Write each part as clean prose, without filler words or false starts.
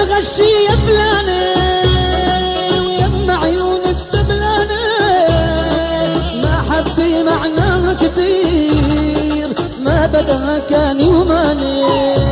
الغشي يا فلانة ويما عيونك دبلانة محبي معناها كبير ما بدها كان يوماني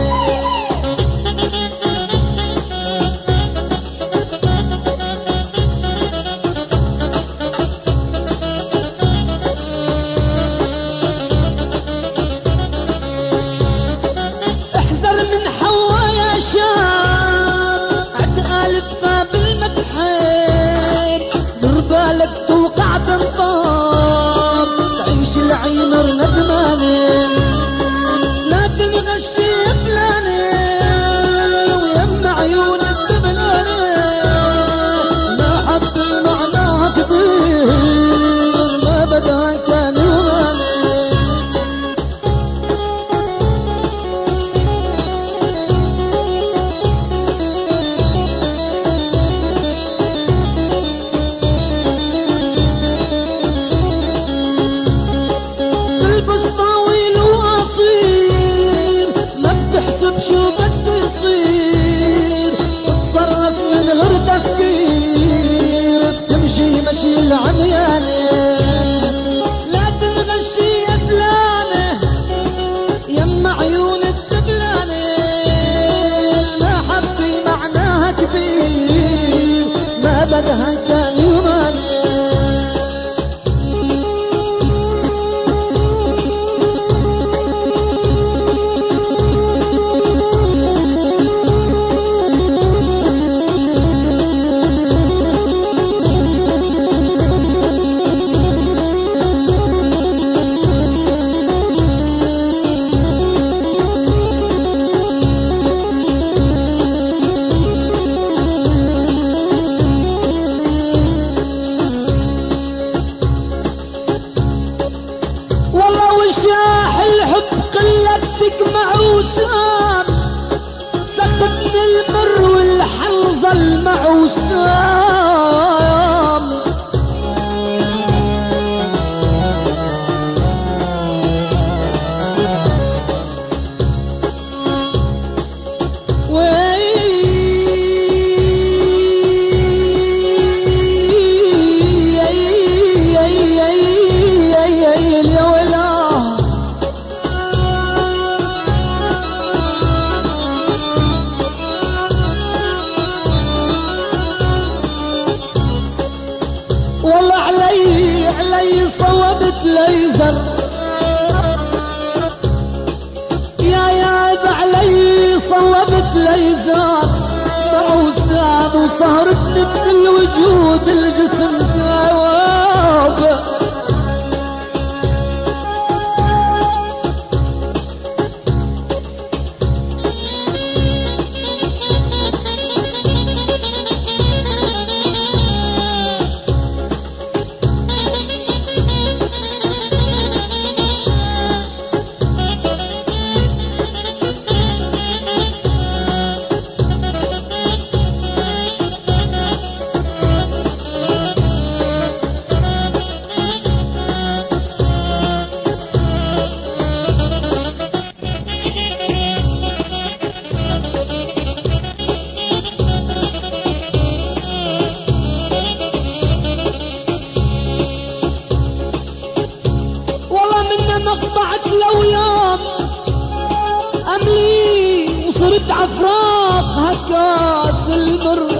توقع بنطار تعيش العمر ندمانة لا تنغشي فلانة ويما عيونك دبلانة ما حبي معناها كبير ما بدها كان يومانة شو بده يصير تتصرف من غير تفكير بتمشي مشي العميانة لا تنغشي يا فلانة يما عيونك دبلانة المحبة معناها كبير ما بدها كان يومانة معوسام سقطني المر والحنظل المعوسام والله علي صوبت ليزر يا علي صوبت ليزر معوسام وصهرتني من الوجود الجسم ثواب قطعت لو يوم أملي وصرت عفراق هكاس المر